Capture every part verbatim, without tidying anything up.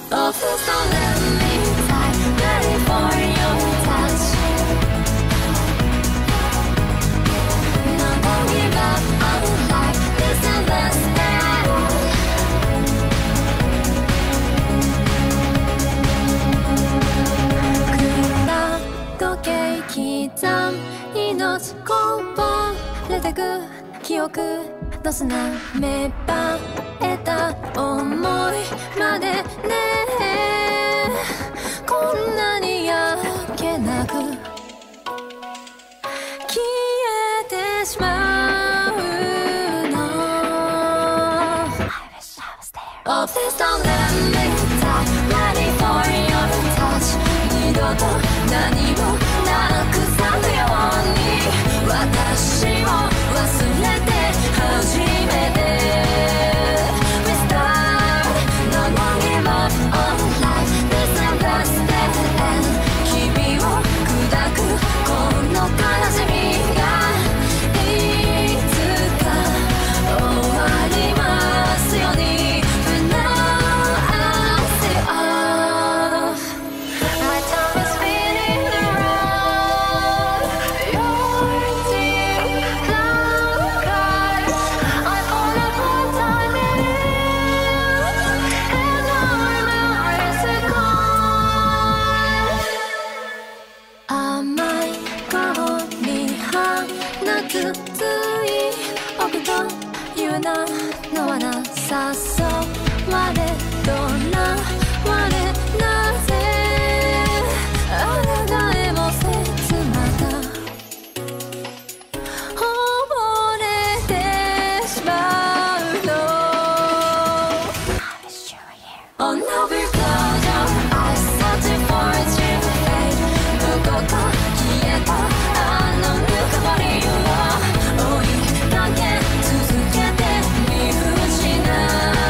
Oh, please don't let me die, ready for your touch. No, don't give up on life, this and last day.暗時計刻む命こぼれてく記憶の砂芽生えた想いまでねこんなに焼けなく消えてしまうの Oh please don't let me die ready for your touch 二度と何もなくさぬように私を忘れて初めて誘われどなわれなぜあなたへも切また溺れてしまうの Oh no we close your eyes searching for a dream fade どこか消えたあのぬくもりを追いかけ続けて見失う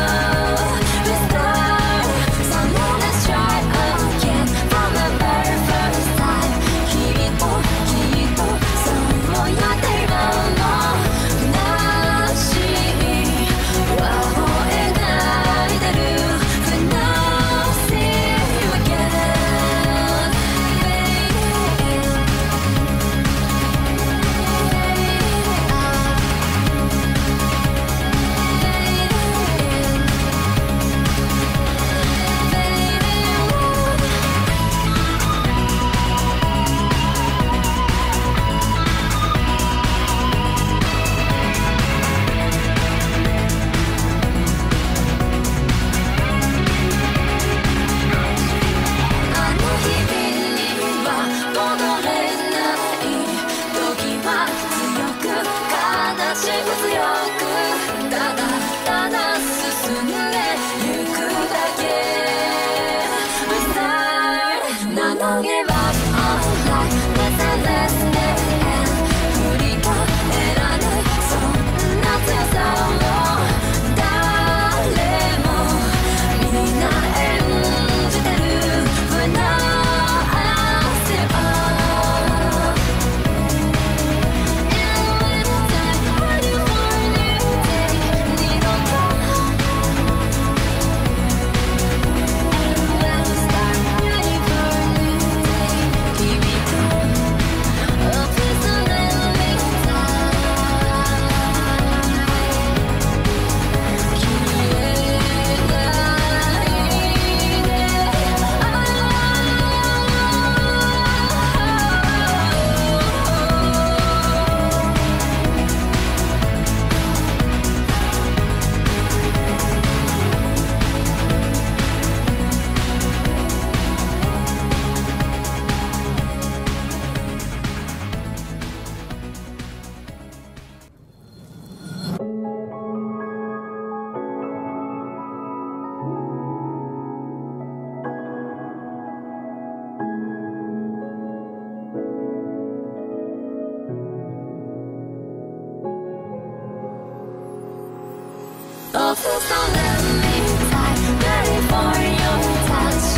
Oh, please don't let me die, ready for your touch.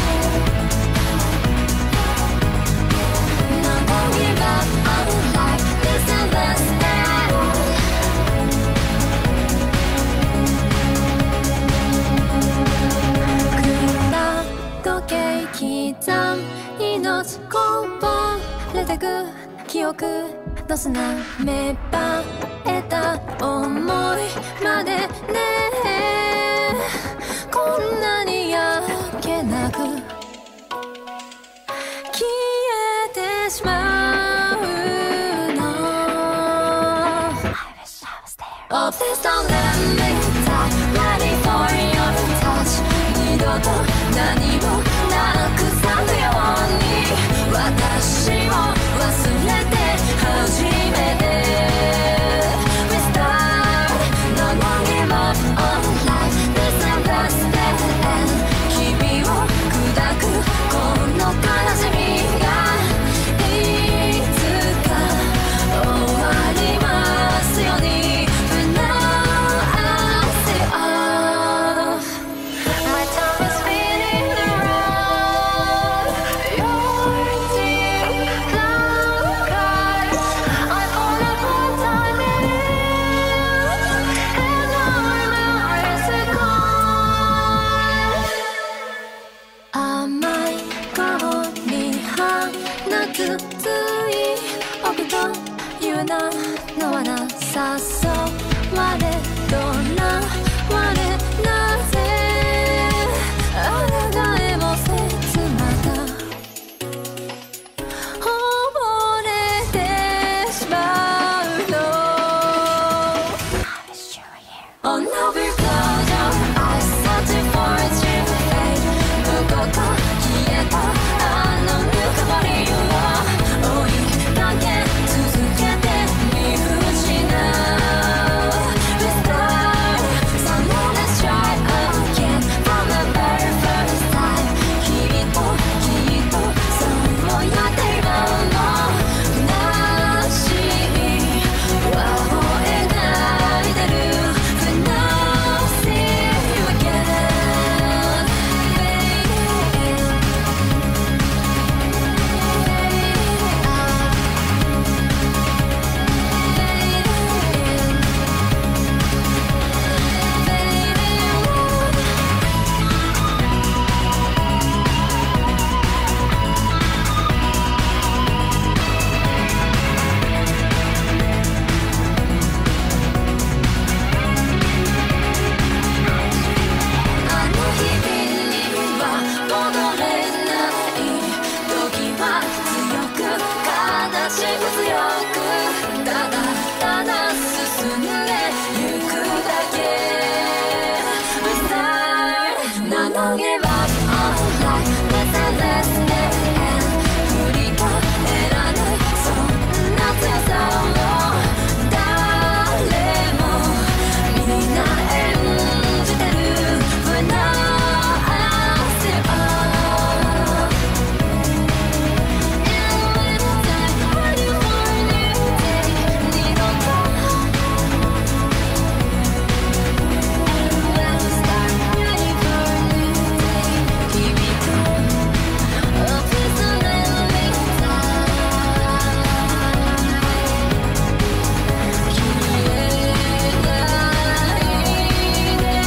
No, don't give up on life, this and last day. こぼれてく記憶の砂芽生えた想いまでねこんなに焼けなく消えてしまうの Oh please don't let me die Ready for your touch 二度と何もなくさぬように私を忘れて初めて We start No more give up on life This and that's the end 君を砕くこの悲しみがいつか終わりますように But now I say off My tongue is spinning around Your deep black eyes I fall apart time in And our memories are gone 甘い顔に鼻くつい僕という名の罠誘われどらわれなぜあらがえも切なが溺れてしまうの Oh no we close your eyes searching for a dream fade どこか消えたあのぬくもりを追いかけ続けて見失う We start so now let's try again from the very first time きっときっとそうやって今も悲しいは吠えないでる But now see you again fadingあの日々には戻れない時は強く悲しく強くただただ進んでゆくだけ We start Now give up on life Let's end let's end 振り返らないそんな強さを誰もみんな演じてる But now I see all And with time ready for a new day 二度と And when we start ready for a new day 君と Oh please don't let me die 消えないで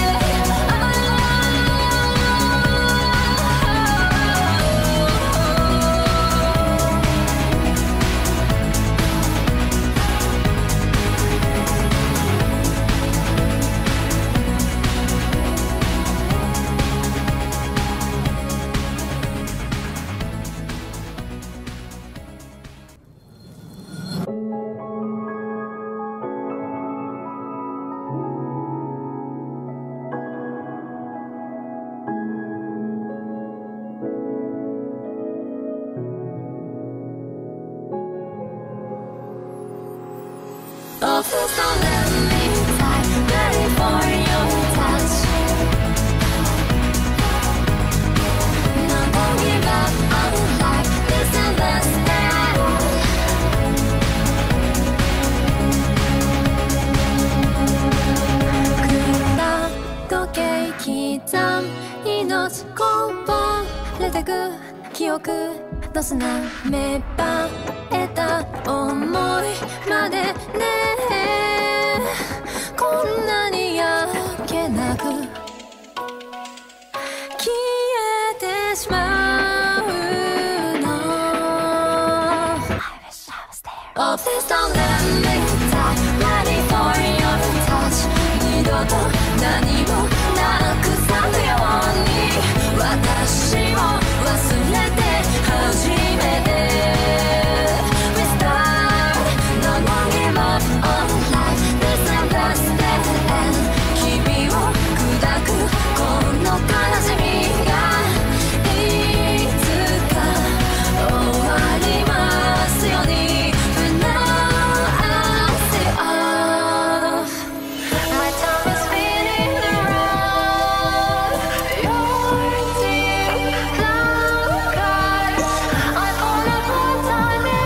Oh please don't let me die Ready for your touch No don't give up on life This and that's end 時計刻む命こぼれてく記憶の砂芽生えた想いまでねこんなに焼けなく消えてしまうの don't let me die ready for your touch 二度と何もなくさぬように私を忘れて初めて We start No more give up on life This is the best day君を砕くこの悲しみがいつか終わりますように But now I'll say off My tongue is spinning around Your deep black eyes I wanna put time in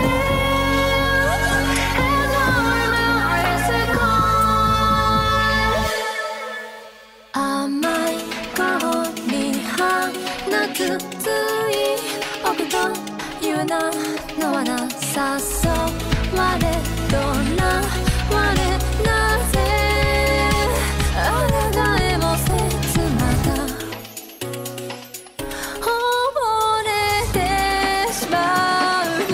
And all memories are gone 甘い顔に放つつい僕という名の罠誘われどなわれなぜあなたへも切なだ溺れてしまうの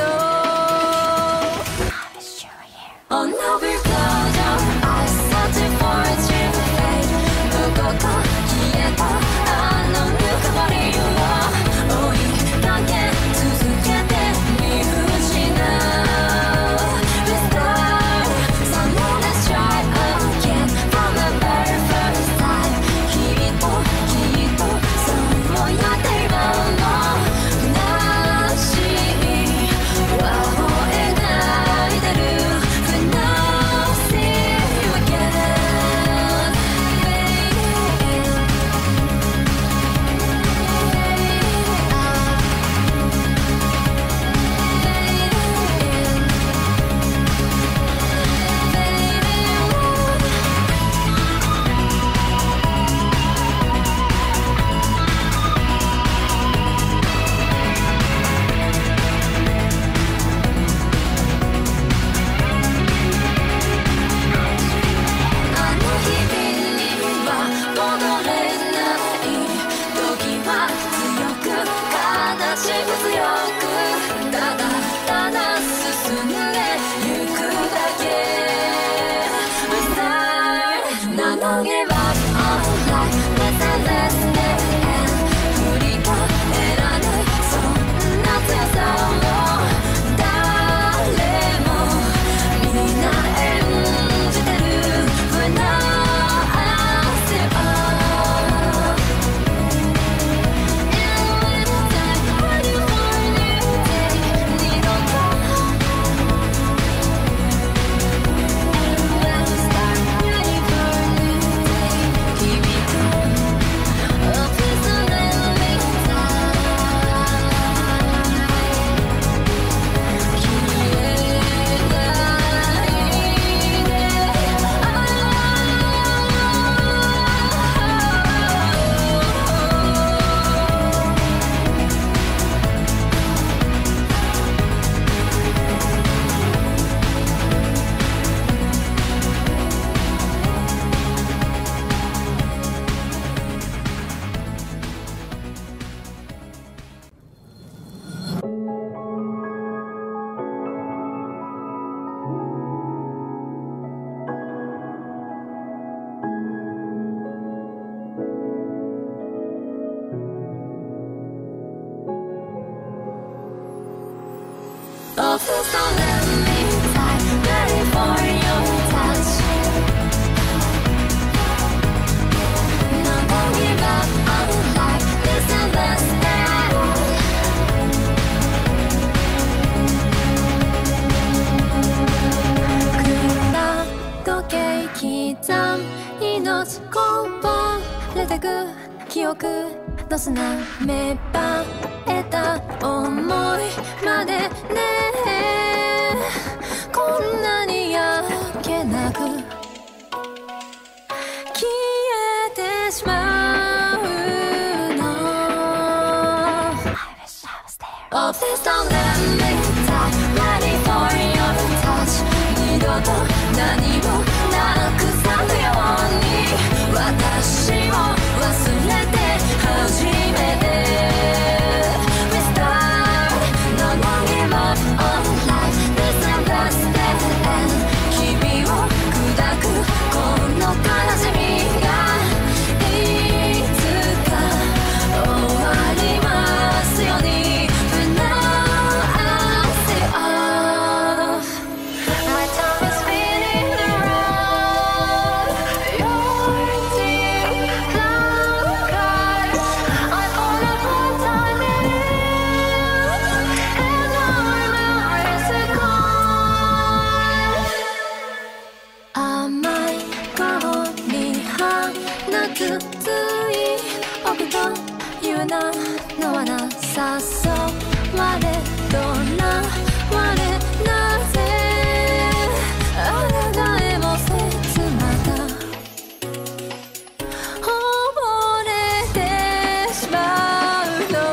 Oh no we're closed your eyes searching for a dream fade どこか消えたあのぬくもりを追いかけ続けて見失う We start So now let's try again From the very first time きっときっとそうやって今も虚しい輪を描いてる But now see you again Fadingあの日々には戻れない時は強く悲しく強くただただ進んでゆくだけ We start Now don't give up on life Let's end let's end振り返らないそんな強さを誰もみんな演じてる But now I'll say off And with time ready for a new day 二度と And when we start ready for a new day 君と Oh please don't let me die 消えないで Oh please don't let me die ready for your touch No don't give up on life This is the best day 時計刻む命こぼれてく記憶の砂芽生えた思いまでねこんなに焼けなく消えてしまうの Oh please don't let me die ready for your touch 二度と何もなくさぬように私を忘れて初めて We start No more give up on life This is the best day なのはなさそう我どんな我なぜあなたへも切なが溺れてしまうの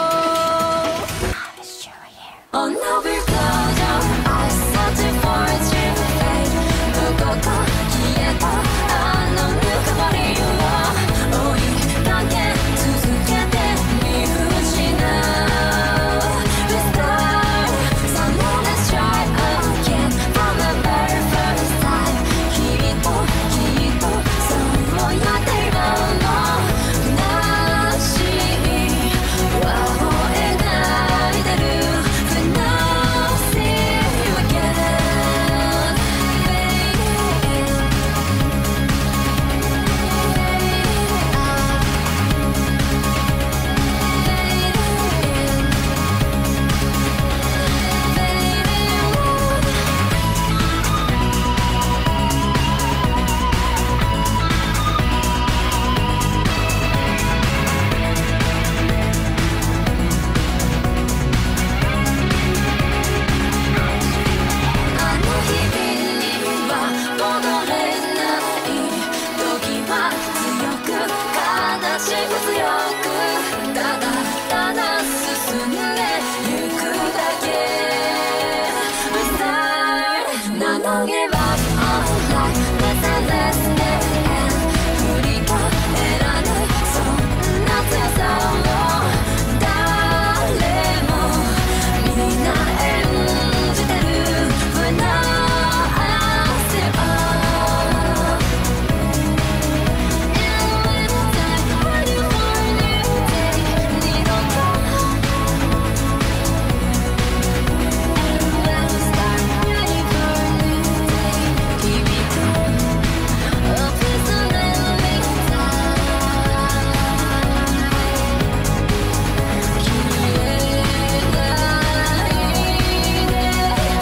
Oh no we're close your eyes searching for a dream fade どこか消えたあのぬくもりを追いかけ続けて見失う We start someone let's try again from the very first time きっときっとそうやって今も虚しい輪を描いてる When I see you again fadingあの日々には戻れない時は強く悲しく強くただただ進んでゆくだけ We start not give up on life Listen listen and 振り返らないそんな強さを誰もみんな演じてる When I see all And when I'm ready for a new day 二度と And when we start ready for a new day 君と Oh please don't let me die 消えないで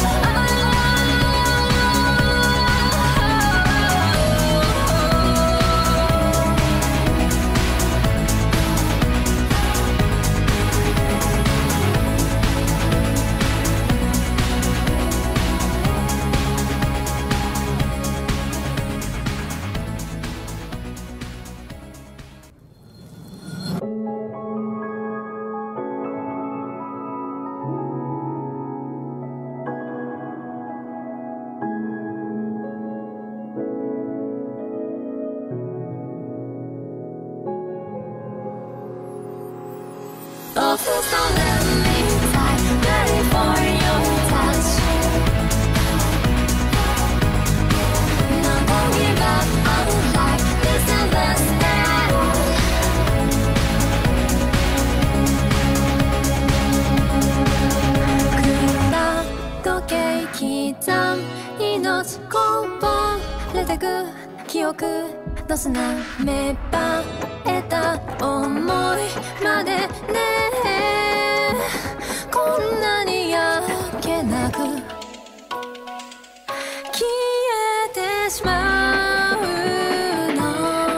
Oh please don't let me die Ready for your touch No don't give up on life Listen let's stand 時計刻む命こぼれてく記憶の砂芽生えた思いまでねこんなに焼けなく消えてしまうの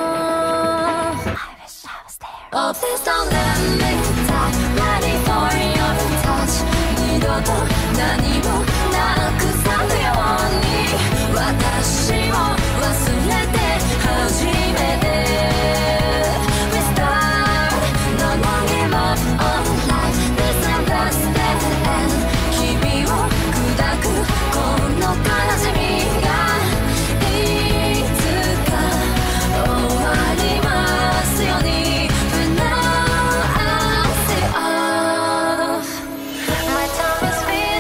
Oh please don't let me die Ready for your touch 二度と何もなくさぬように私を忘れて初めて We start no more give up on life Listen let's stand 君を砕くこの悲しみがいつか終わりますように But now I see all My time is free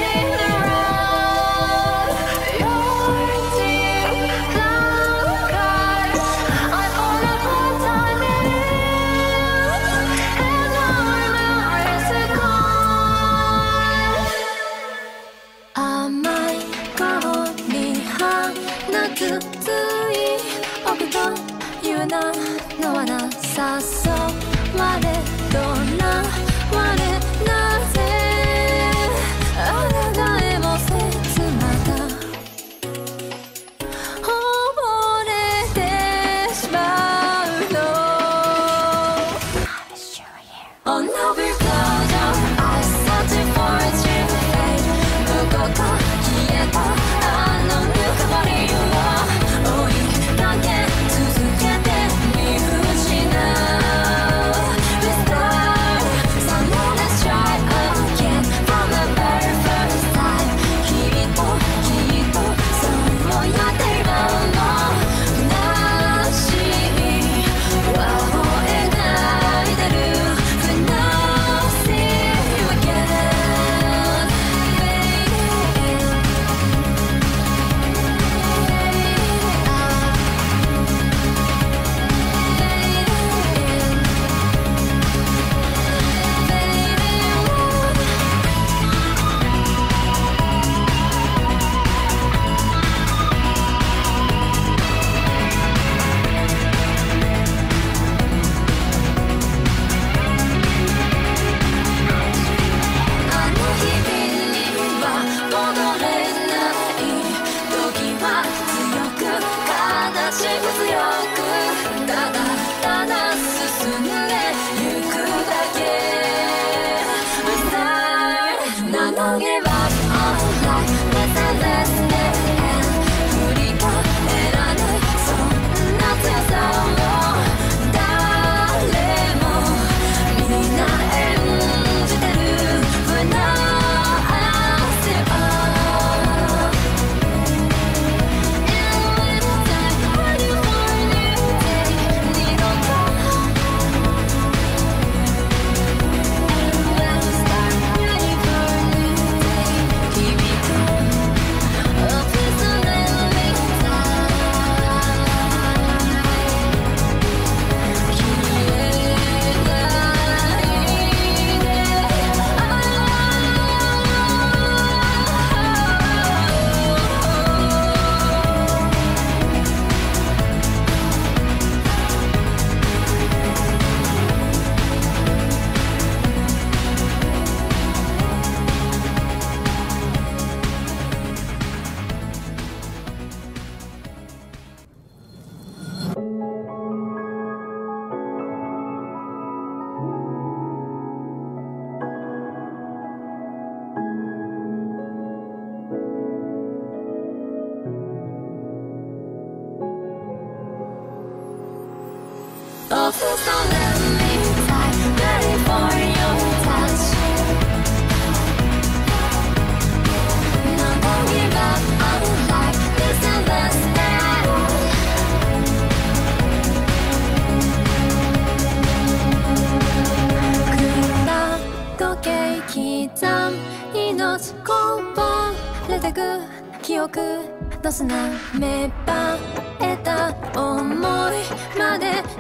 命こぼれてく記憶の砂芽生えた想いまでね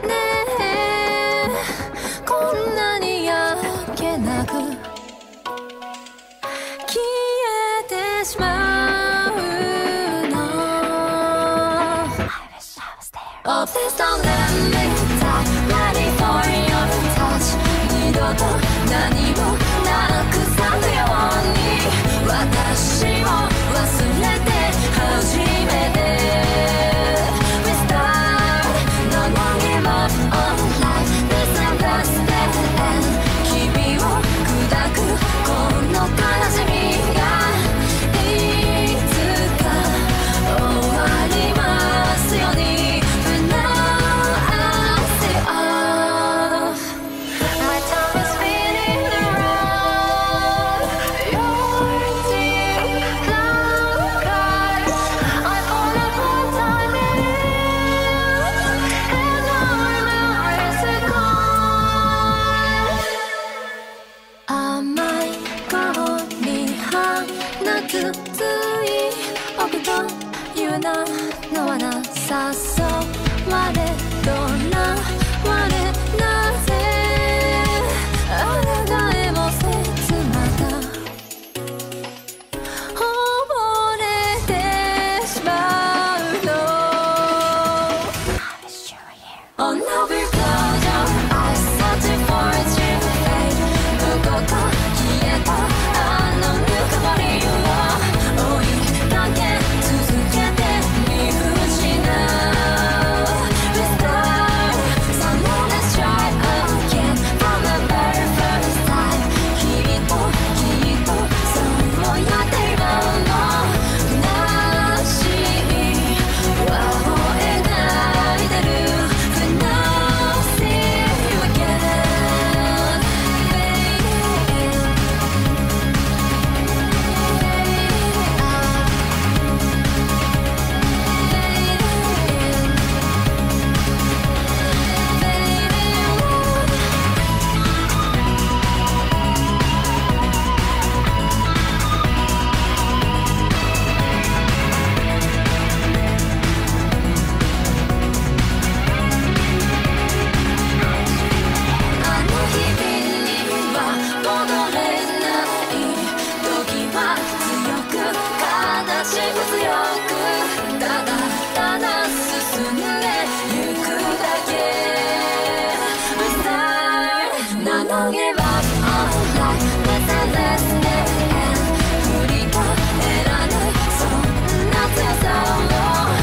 こんなにやけなく消えてしまうの Oh please don't let me die Ready for your touch 二度と何もなくさぬように私を忘れて初めて We start No more give up on life This and that's the end 君を砕くこの悲しみがいつか終わりますように But now I say off My time is spinning around Your deep black eyes I fall apart time in And our memories are gone 甘い顔に放つつい僕という名の罠誘われどなわれなぜあなたへも切また溺れてしまうの Oh no we're closed your eyes searching for a dream fade どこか消えたあのぬくもりを追いかけ続けて見失う We start so now let's try again from the very first time きっときっとそうやって今の虚しい輪を描いてる But now see you again fadingあの日々には戻れない時は強く悲しく強くただただ進んでゆくだけ We start 名乗げば on life Let's and let's end 振り返らないそんな強さを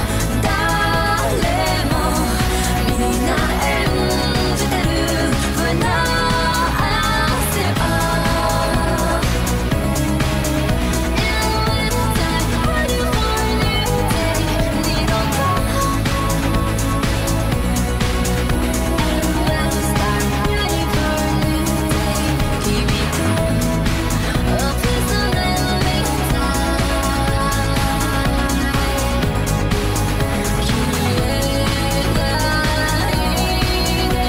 誰も皆演じてる But now I say off And with time ready for a new day 二度と And when we start ready for a new day 君と Oh please don't let me die 消えないで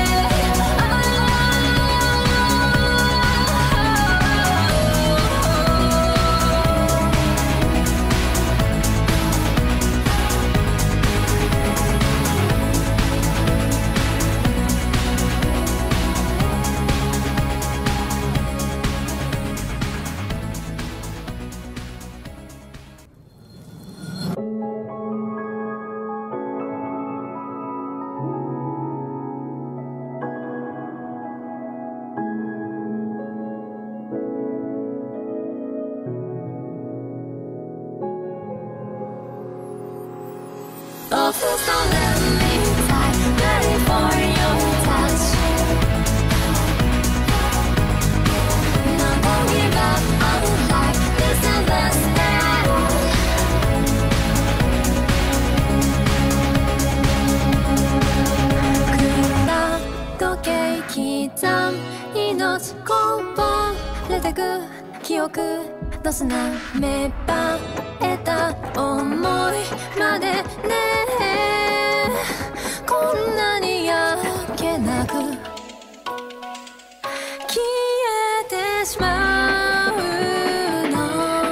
Oh please don't let me die Ready for your touch No don't give up on life This and that's end 暗時計刻む命こぼれてく記憶の砂芽生えた想いまでねこんなにやけなく消えてしまうの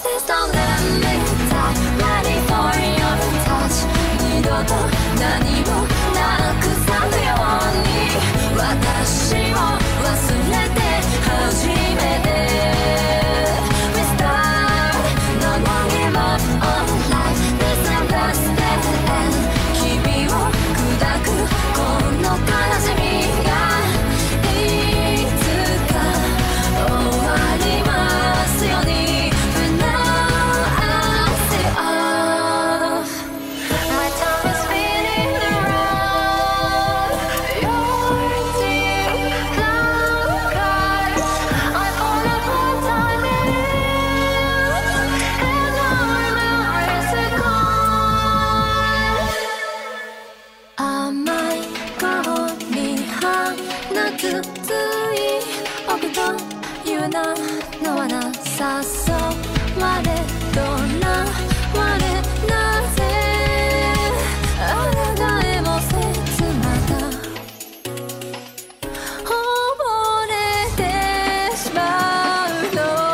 please don't let me die ready for your touch 二度と何もなくさぬように私を忘れて初めて We start No more give up on life This and that's dead end 君を砕くこの悲しみがいつか終わりますように But now I say off My tongue is spinning around Your deep love cries I fall apart time in And our memories are gone 甘い顔に放つつい僕という名のはなさそう我とな我なぜあなたへも切なだ溺れてしまうの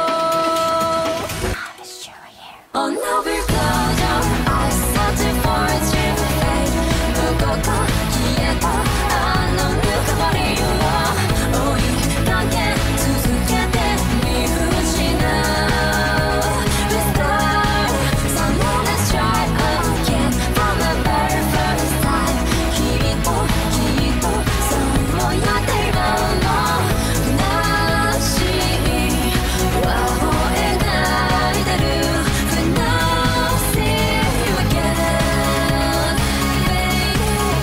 Oh no we're close your eyes searching for a dream fade どこか消えたあのぬくもりを追いかけ続けて見失う We start so now let's try again from the very first time きっときっとそうやって今も虚しい輪を描いてる But now see you again Fading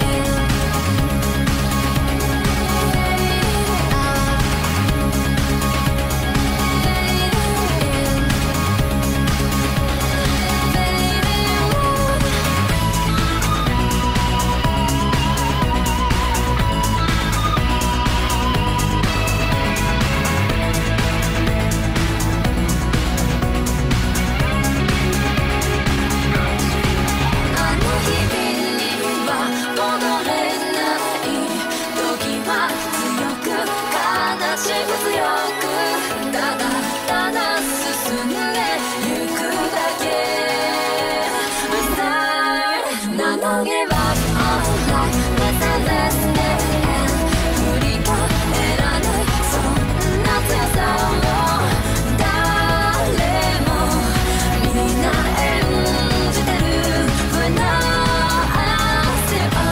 あの日々には戻れない時は強く悲しく強くただただ進んでゆくだけ We start Now don't give up on life Let's end let's dead end 振り返らないそんな強さを誰もみんな演じてる But now I say oh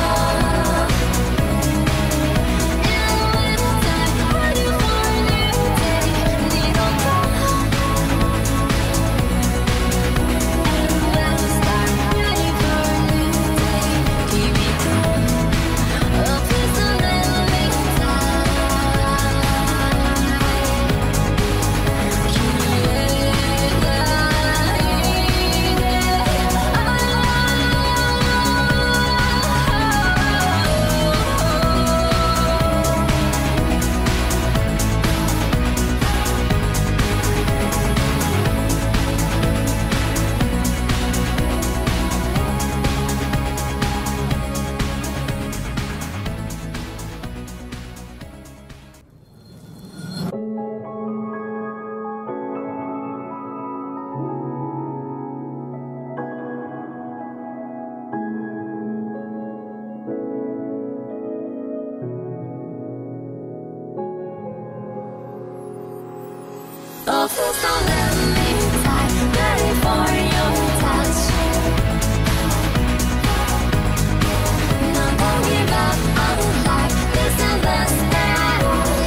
And with time ready for a new day 二度と And when we start ready for a new day 君と Oh please don't let me die 消えないで Oh please don't let me die ready for your touch No don't give up on life This and that's dead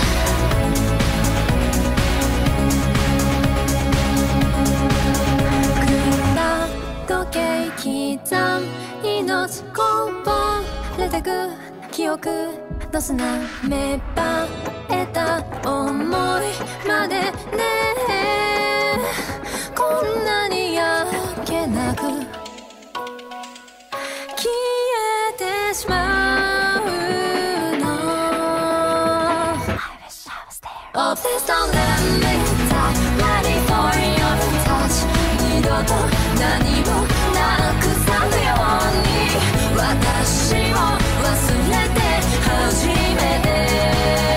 暗時計刻む命こぼれてく記憶の砂芽生えた想いまでねこんなに焼けなく消えてしまうの Oh please don't let me die ready for your touch 二度と何もなくさぬように私を忘れて初めて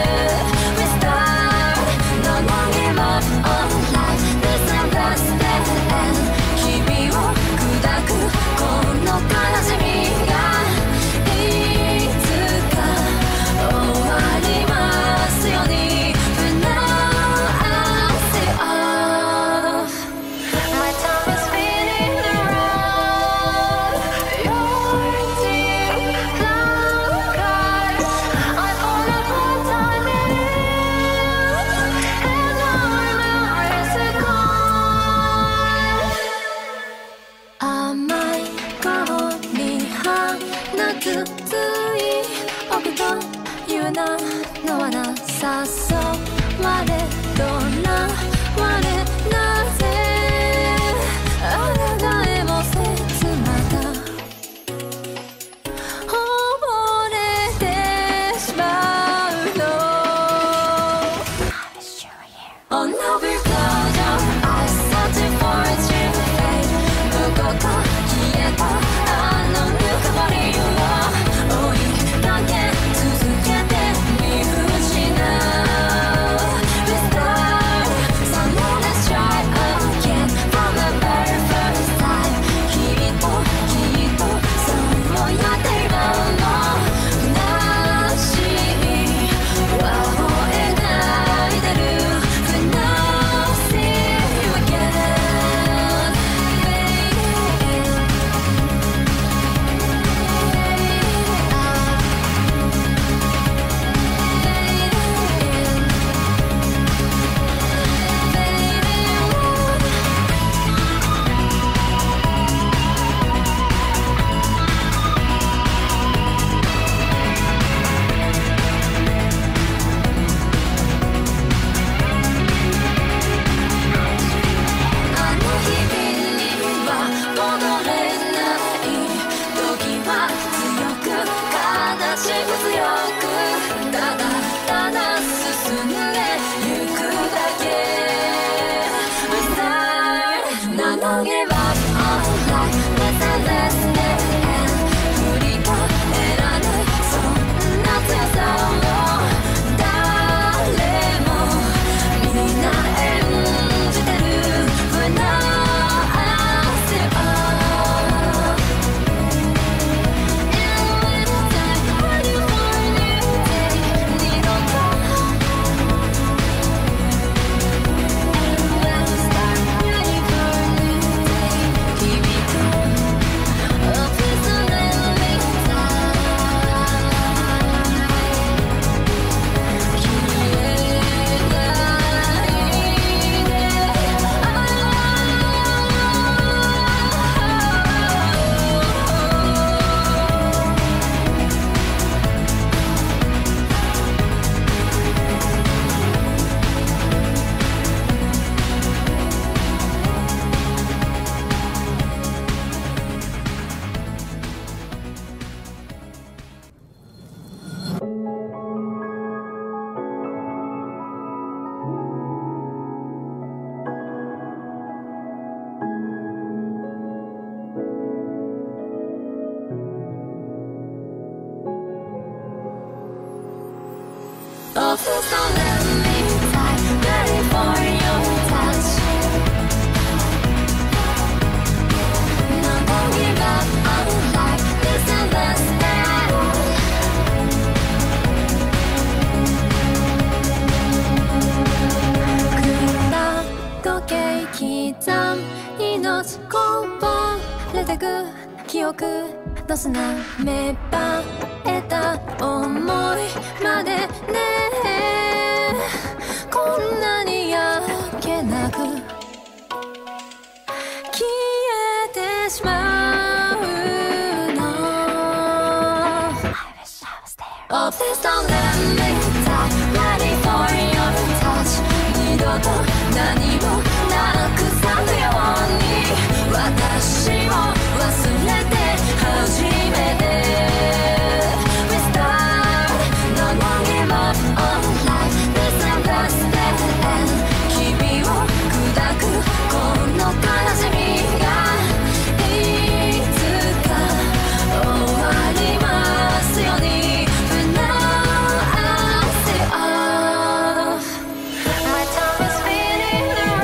We start No more give up on life This and that's dead なのはなさそう我どんな我なぜあらがえもせつまた溺れてしまうの Oh no we're close your eyes searching for a dream fade どこか消えたあのぬくもりを追いかけ続けて見失う We start someone let's try again from the very first time きっときっとそうやって今も虚しい輪を描いてる When I see you again fadingあの日々には戻れない時は強く悲しく強くただただ進んでゆくだけ We start not give up on life Listen listen and 振り返らないそんな強さを誰もみんな演じてる When I see all And when it's time ready for a new day 二度と And when we start ready for a new day 君と Oh please don't let me die 消えないで Oh please don't let me die Ready for your touch No don't give up on life Listen let's stand 時計刻む命こぼれてく記憶の砂芽生えた想いまでねこんなにやけなく消えてしまうの Oh please don't let me die Ready for your touch 二度と何もなくさぬように私を忘れて初めて We start no more give up on life Listen let's stand 君を砕くこの悲しみがいつか終わりますように When I say all My time is speeding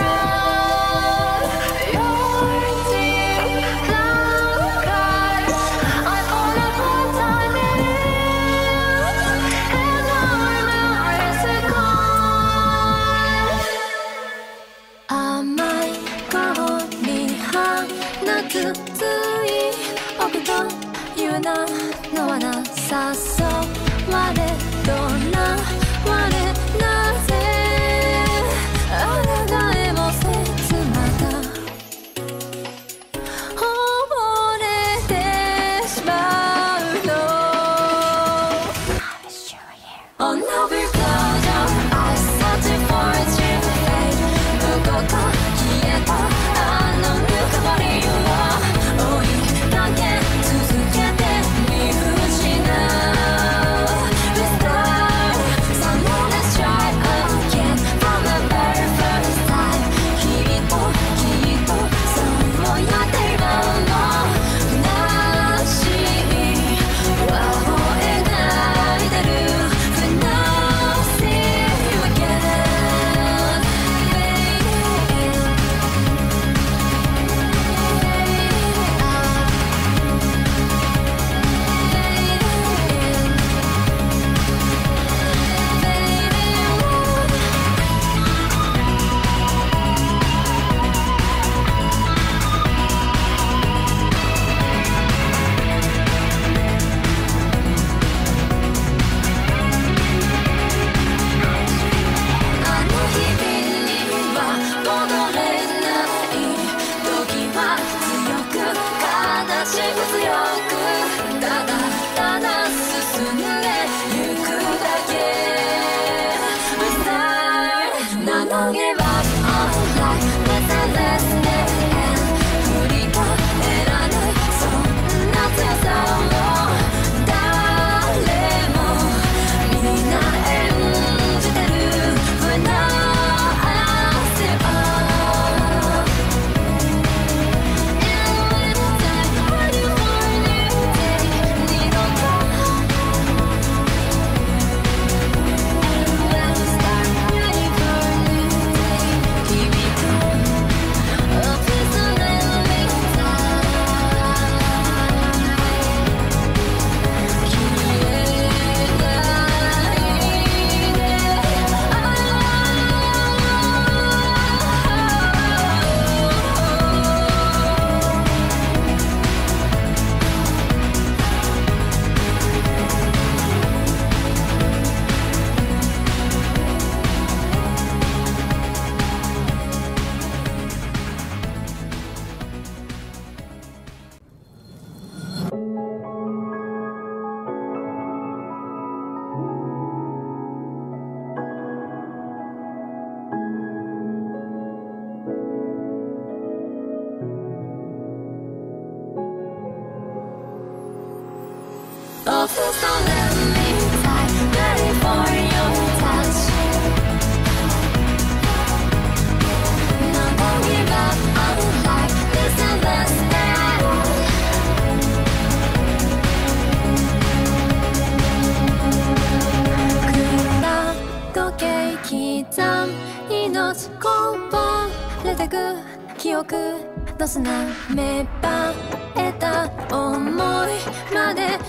命こぼれてく記憶の砂芽生えた想いまでね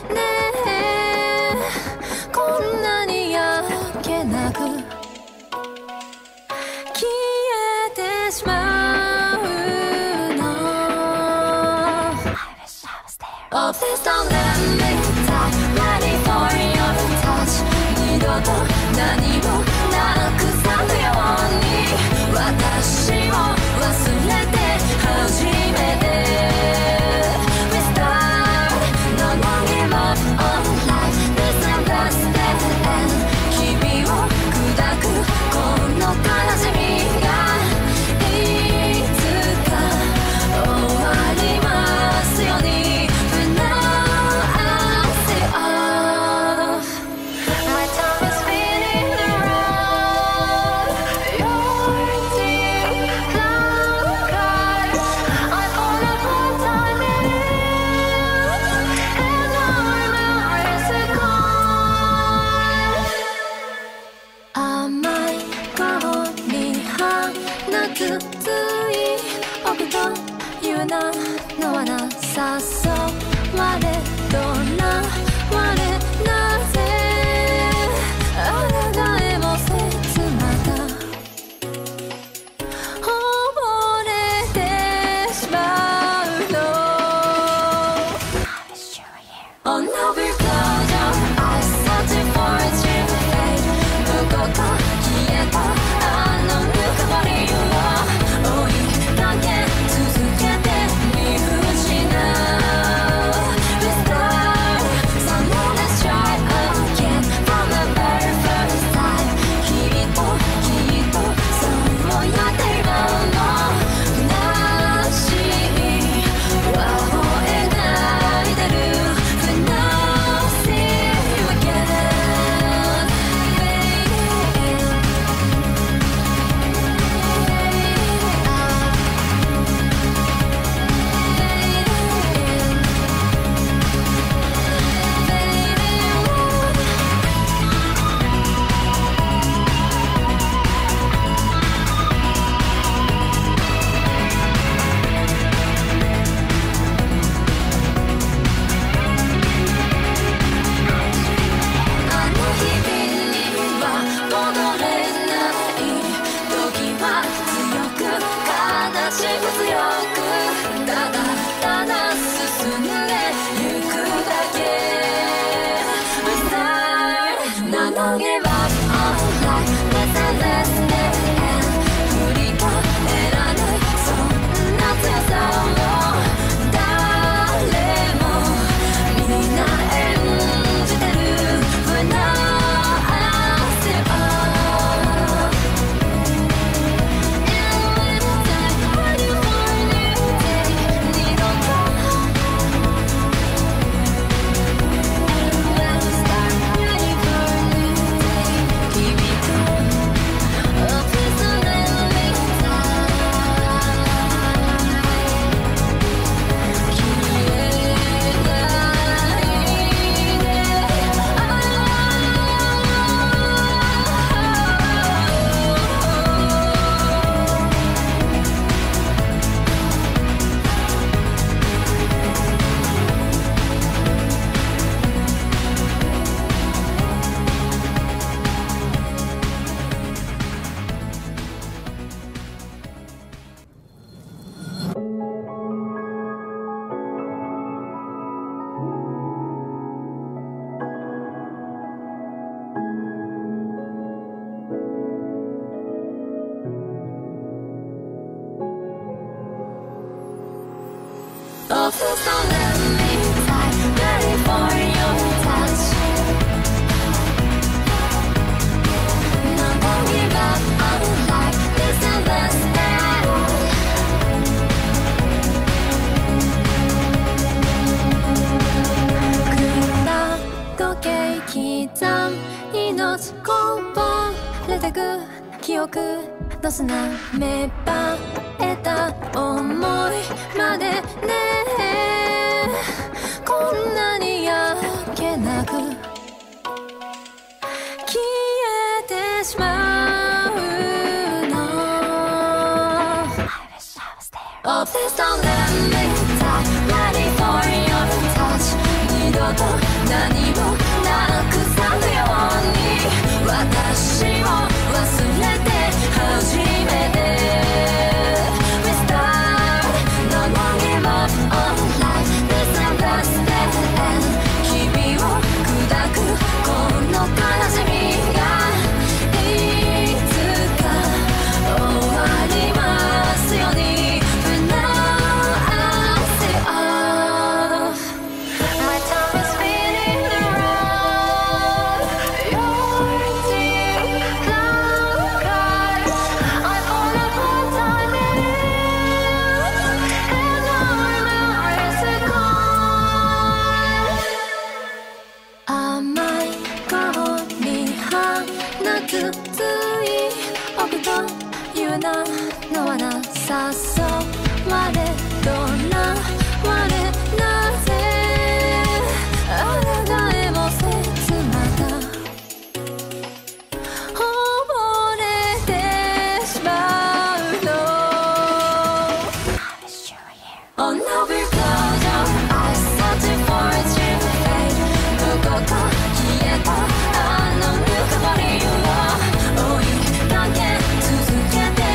こんなにやけなく消えてしまうの Oh please don't let me die Ready for your touch 二度と何もなくさぬように私を忘れて初めて We start No more give up on life This and that's dead end 君を砕くこの悲しみがいつか終わりますように But now I say off My tongue is spinning around Your deep love cries I fall apart time in And our memories are gone 甘い顔に放つつい僕という名の罠誘われとらわれなぜあなたへも切また溺れてしまうの Oh no we're closed your eyes searching for a dream fade どこか消えたあのぬくもりを追いかけ続けて見失う We start someone let's try again from the very first time きっときっとそうやって今も虚しい輪を描いてる When I see you againあの日々には戻れない時は強く悲しく強くただただ進んでゆくだけ We start 名乗げば all life Let's end let's end 振り返らないそんな強さを誰もみんな演じてる When I say off And when it's time ready for a new day 二度と And when we start ready for a new day 君と Oh please don't let me die 消えないで Oh please don't let me die Ready for your touch No don't give up on life This and that's dead暗時計刻む命こぼれてく記憶の砂芽生えた想いまでねこんなにやけなく消えてしまうの Oh, please don't let me die. Ready for your touch. 二度と何もなくさぬように私を忘れて初めて We start. No, don't give up on life. This and that's the end. 君を砕くこの悲しみがいつか終わりますように のはなさそう我どんな我なぜあらがえも切なが溺れてしまうの Oh no, we close your eyes searching for a dream to fade どこか消えたあのぬくもりを追いかけ続けて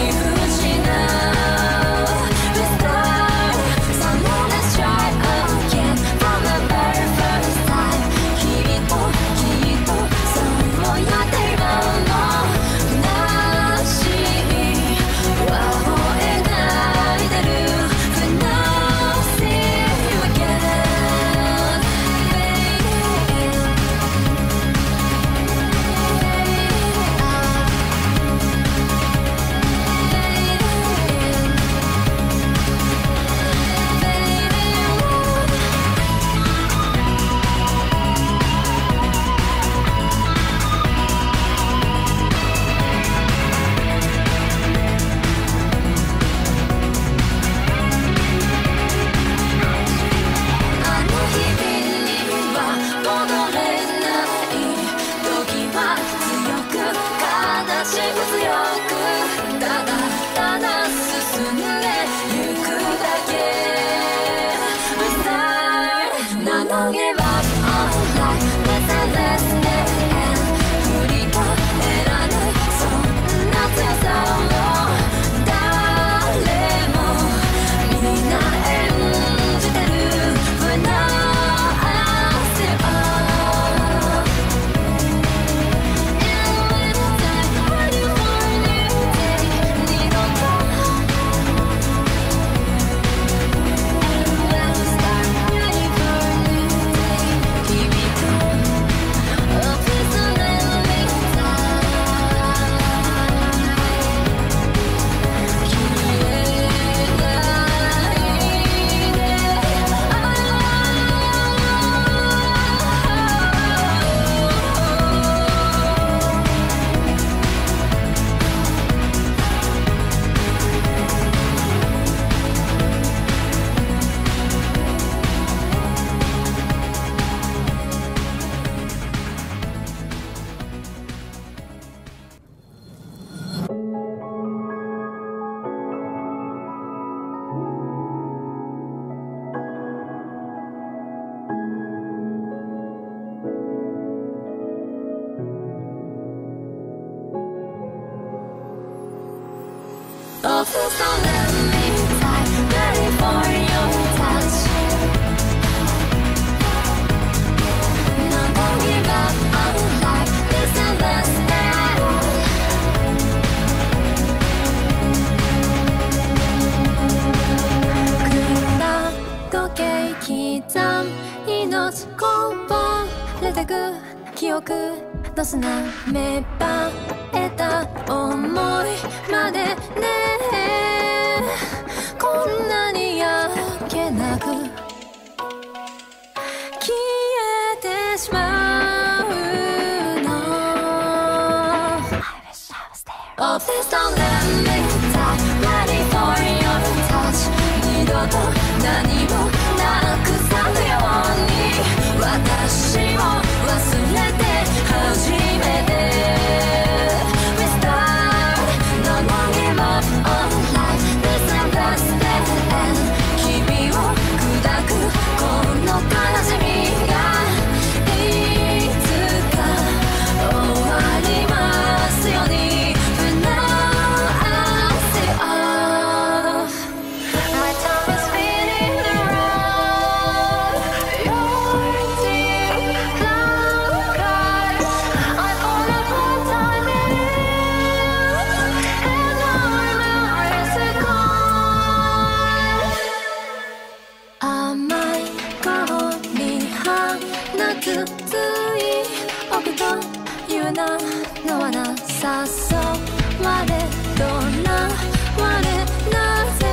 Oh, please don't let me die. Ready for your touch. No, don't give up on life. This and that's that. 時計刻む命こぼれてく記憶の砂芽生えた想いまでねこんなに焼けなく消えてしまうの Oh, please don't let me die. Ready for your touch. 二度と何もなくさぬように私を忘れて初めて We start. No, don't give up on life. This and that's that. 言うなのはなさそう我どんな我なぜ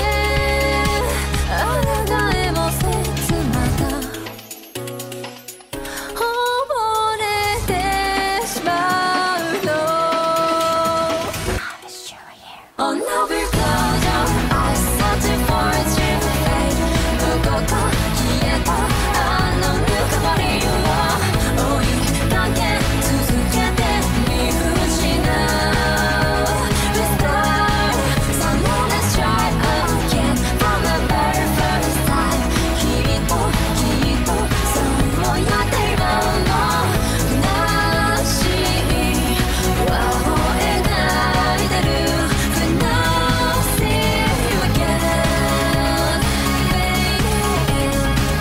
あなたへも切また溺れてしまうの On every cloud your eyes searching for a dream fade どこか消えたあのぬくもりを追いかけ続けて見失う Let's start someone let's try again from the very first time きっときっとそうやって今も虚しい輪を描いてる When I see you again fading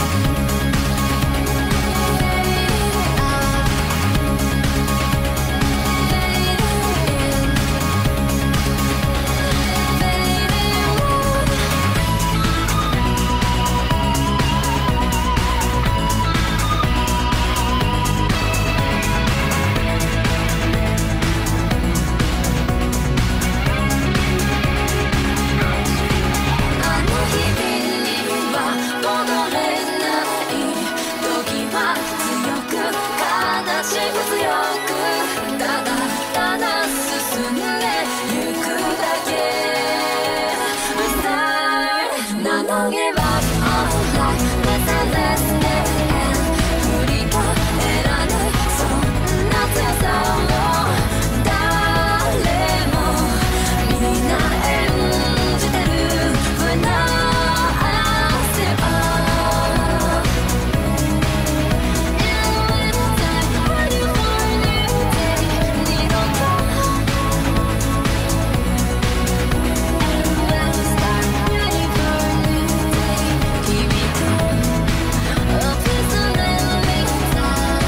あの日々には戻れない時は強く悲しく強くただただ進んでゆくだけ We start 名乗げば All life Let's let's let end 振り返らないそんな強さを誰もみんな演じてる When I see you And when it's time ready for a new day 二度と And when we start ready for a new day 響く A piece of enemy time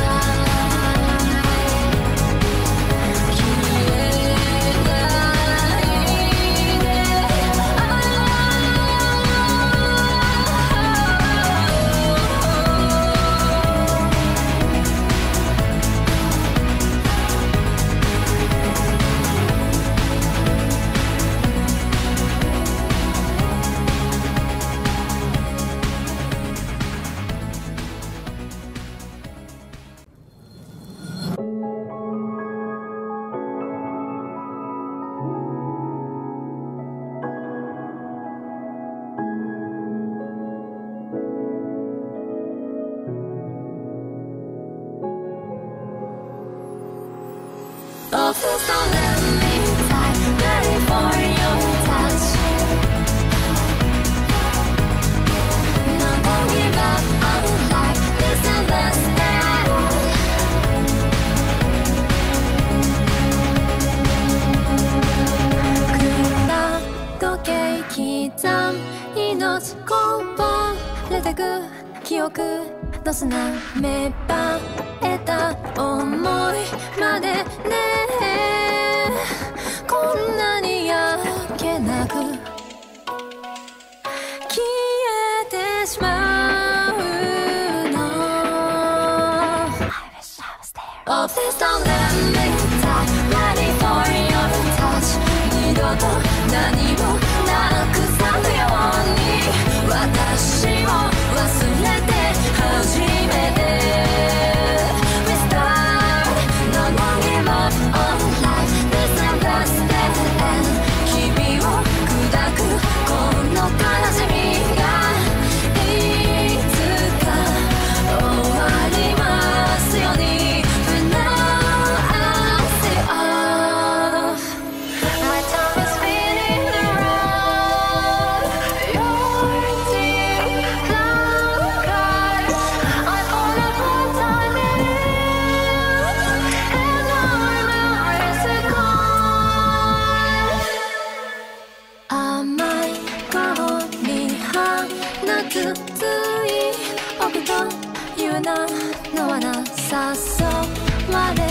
消えないOh, please don't let me die. Ready for your touch. No, don't give up on life. This and last night. 時計刻む命こぼれてく記憶の砂芽生えた思いまでねこんなに焼けなく消えてしまうの Oh please don't let me die Ready for your touch 二度と何もなくさぬように私を忘れて初めて We start No no give up on life This and last dead end 君を砕くこの悲しみがいつか終わりますように When I say off My tongue is spinning around Your deep love cries I fall apart time in And our memories are gone 甘い顔に放つつい僕という名のはなさそう我